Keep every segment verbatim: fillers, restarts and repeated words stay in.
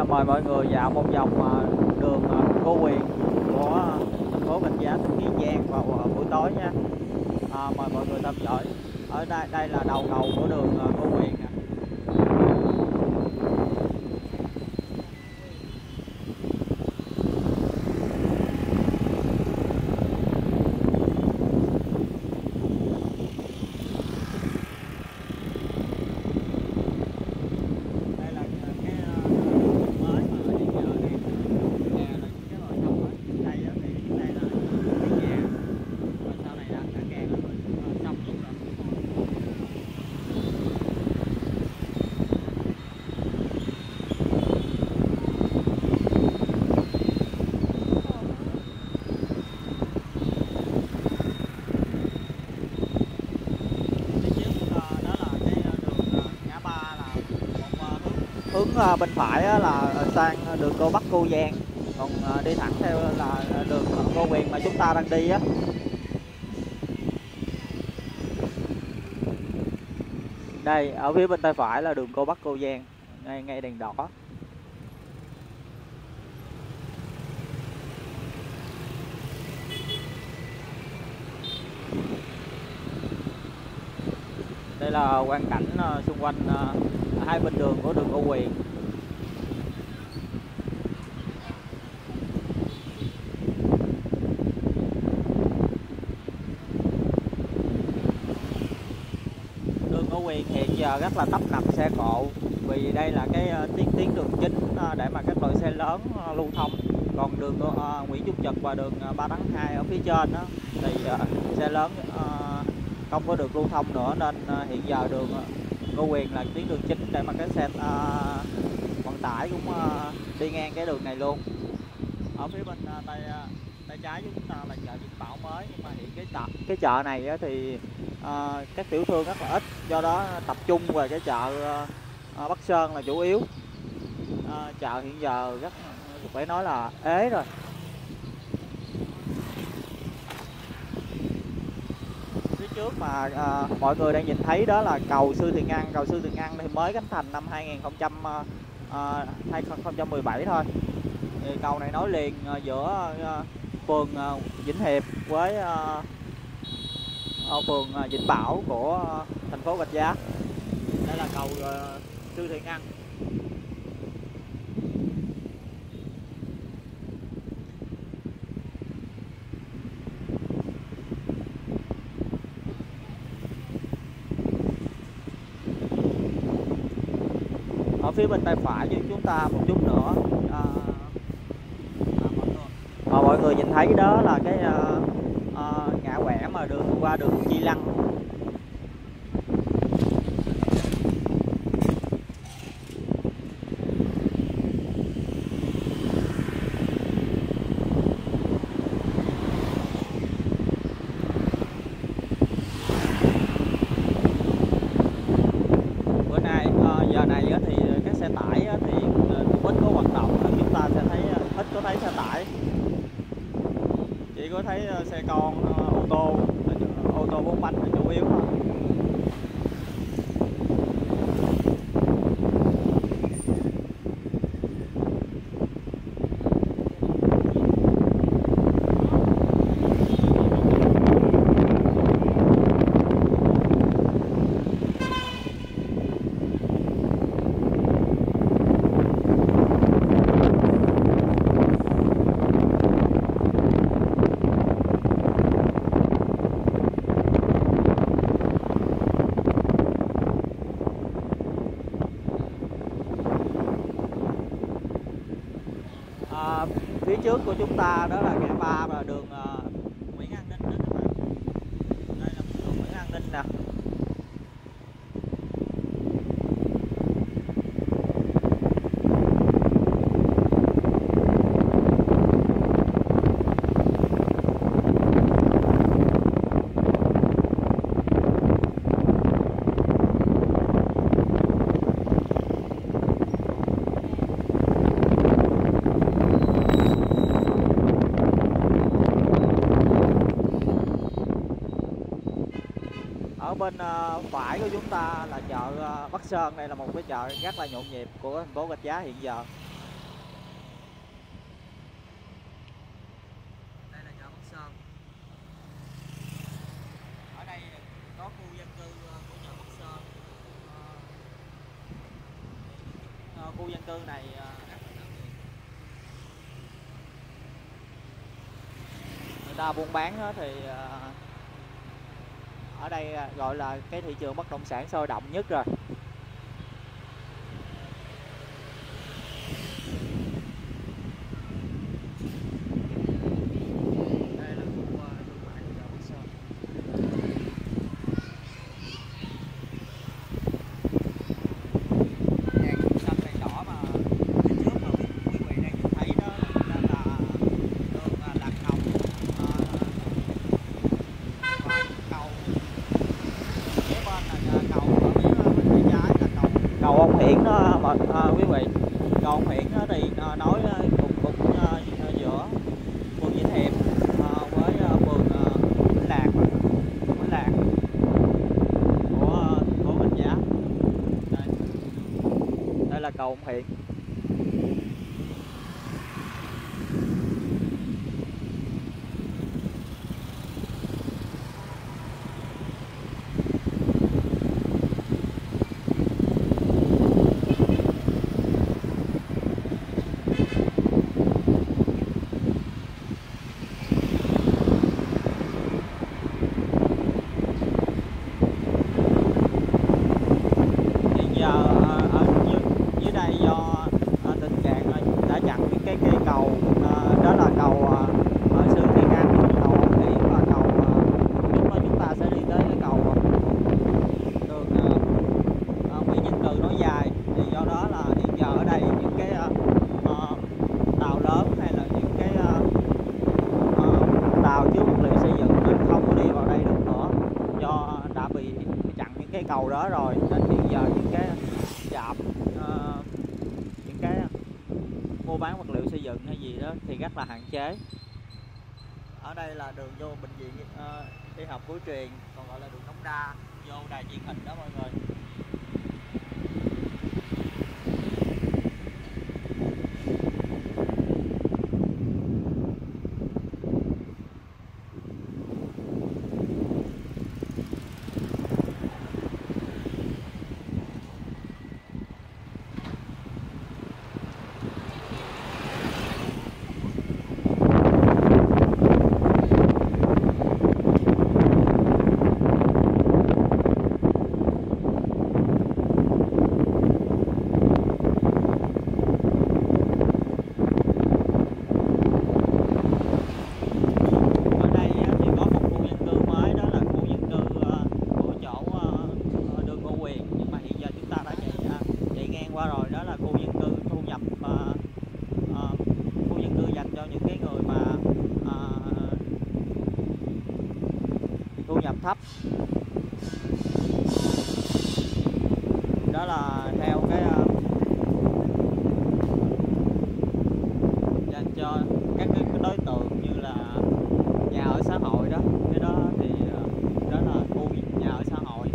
à, mời mọi người dạo một vòng à, đường à, Ngô Quyền của thành phố Rạch Giá, tỉnh Kiên Giang vào à, buổi tối nha. À, mời mọi người theo dõi. Ở đây đây là đầu cầu của đường à, Ngô Quyền nè. Hướng uh, bên phải uh, là sang đường Cô Bắc Cô Giang, còn uh, đi thẳng theo là đường Ngô Quyền mà chúng ta đang đi á. Đây ở phía bên tay phải là đường Cô Bắc Cô Giang, ngay ngay đèn đỏ. Đây là quang cảnh uh, xung quanh uh, hai bên đường của đường Ngô Quyền. Đường Ngô Quyền hiện giờ rất là tấp nập xe cộ, vì đây là cái uh, tuyến tuyến đường chính uh, để mà các loại xe lớn uh, lưu thông. Còn đường uh, Nguyễn Trung Trực và đường uh, ba tháng hai ở phía trên đó thì uh, xe lớn uh, không có được lưu thông nữa, nên uh, hiện giờ đường uh, Ngô Quyền là tuyến đường chính để mà cái xe uh, vận tải cũng uh, đi ngang cái đường này luôn. Ở phía bên uh, tay uh, tay trái của chúng ta là chợ Vĩnh Bảo mới, nhưng mà hiện cái chợ cái chợ này uh, thì uh, các tiểu thương rất là ít, do đó tập trung về cái chợ uh, Bắc Sơn là chủ yếu. Uh, chợ hiện giờ rất phải nói là ế rồi. Trước mà à, mọi người đang nhìn thấy đó là cầu Sư Thiện Ngăn. Cầu Sư Thiện Ngăn thì mới khánh thành năm hai nghìn không trăm mười bảy thôi. Thì cầu này nối liền à, giữa à, phường à, Vĩnh Hiệp với à, à, phường à, Vĩnh Bảo của à, thành phố Rạch Giá. Đây là cầu à, Sư Thiện Ngăn. Ở phía bên tay phải với chúng ta một chút nữa à, à, mọi, người, à, mọi người nhìn thấy đó là cái à, à, ngã rẽ mà đường qua đường Chi Lăng. Bữa nay à, giờ này á, thì các xe tải á, thì cũng ít có hoạt động, chúng ta sẽ thấy ít có thấy xe tải, chỉ có thấy xe con, ô tô, ô tô bốn bánh là chủ yếu thôi. À, phía trước của chúng ta đó là ngã ba và đường uh, Nguyễn An Ninh đó các bạn. Đây là đường Nguyễn An Ninh nè. Ở bên uh, phải của chúng ta là chợ uh, Bắc Sơn. Đây là một cái chợ rất là nhộn nhịp của thành phố Rạch Giá hiện giờ. khu dân cư này người ta buôn bán đó thì ở đây gọi là cái thị trường bất động sản sôi động nhất rồi. Cầu ông Hiển đó mà à, quý vị, cầu ông Hiển đó thì à, nói cùng cùng à, giữa phường Vĩnh Hiệp à, với à, phường à, Vĩnh Lạc Vĩnh Lạc của của Bình Giá. Đây, đây là cầu ông Hiển. Cầu đó rồi nên hiện giờ những cái trạm uh, những cái mua bán vật liệu xây dựng hay gì đó thì rất là hạn chế. Ở đây là đường vô bệnh viện uh, y học cổ truyền, còn gọi là đường Đống Đa, vô đài truyền hình đó mọi người. Qua rồi đó là khu dân cư thu nhập uh, uh, khu dân cư dành cho những cái người mà uh, thu nhập thấp, đó là theo cái uh, dành cho các cái đối tượng như là nhà ở xã hội đó. Cái đó thì uh, đó là khu nhà ở xã hội.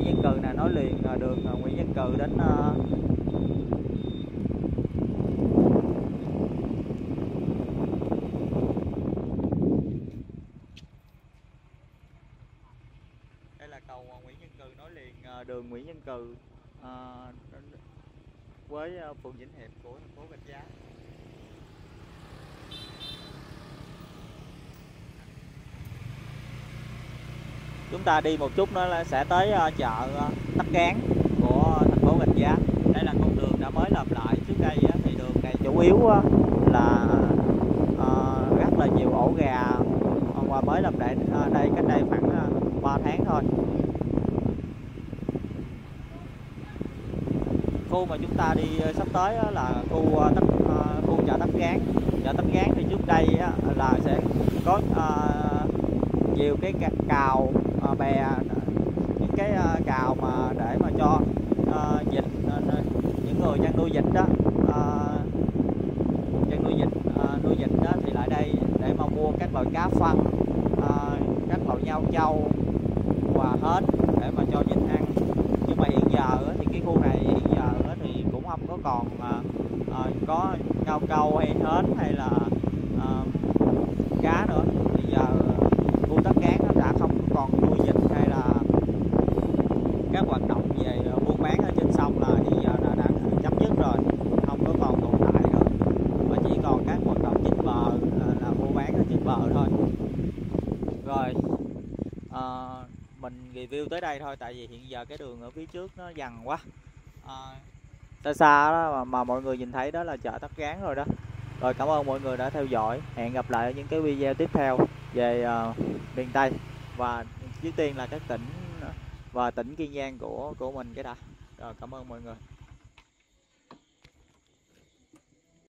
Nguyễn Văn Cừ nè, nối liền đường Nguyễn Văn Cừ đến uh, đây là cầu Nguyễn Văn Cừ nối liền uh, đường Nguyễn Văn Cừ uh, với uh, phường Vĩnh Hiệp của thành phố Rạch Giá. Chúng ta đi một chút nữa là sẽ tới uh, chợ uh, Tắc Cán của thành phố Rạch Giá. Đây là con đường đã mới làm lại. Trước đây uh, thì đường này chủ yếu uh, là uh, rất là nhiều ổ gà, và mới làm lại uh, đây cách đây khoảng uh, ba tháng thôi. Khu mà chúng ta đi uh, sắp tới uh, là khu uh, Tắc, uh, khu chợ Tắc Cán. Chợ Tắc Cán thì trước đây uh, là sẽ có uh, nhiều cái cào uh, bè, những cái uh, cào mà để mà cho uh, vịt, uh, những người chăn nuôi vịt đó, uh, chăn nuôi vịt uh, nuôi vịt đó thì lại đây để mà mua các loại cá phân, uh, các loại nhau trâu và hến để mà cho vịt ăn. Nhưng mà hiện giờ uh, thì cái khu này hiện giờ uh, thì cũng không có còn uh, uh, có ngao câu hay hến hay là uh, cá nữa. Thì giờ khu Tắc Cán nó đã không còn nuôi vịt hay là các hoạt động về buôn bán ở trên sông là hiện giờ là đã chấm dứt rồi, không có còn tồn tại nữa, mà chỉ còn các hoạt động trên bờ là, là mua bán ở trên bờ thôi. Rồi à, mình review tới đây thôi, tại vì hiện giờ cái đường ở phía trước nó dằn quá. À, xa xa đó mà, mà mọi người nhìn thấy đó là chợ Tắc Cán rồi đó. Rồi cảm ơn mọi người đã theo dõi. Hẹn gặp lại ở những cái video tiếp theo về uh, miền Tây, và trước tiên là các tỉnh và tỉnh Kiên Giang của của mình cái đã. Rồi cảm ơn mọi người.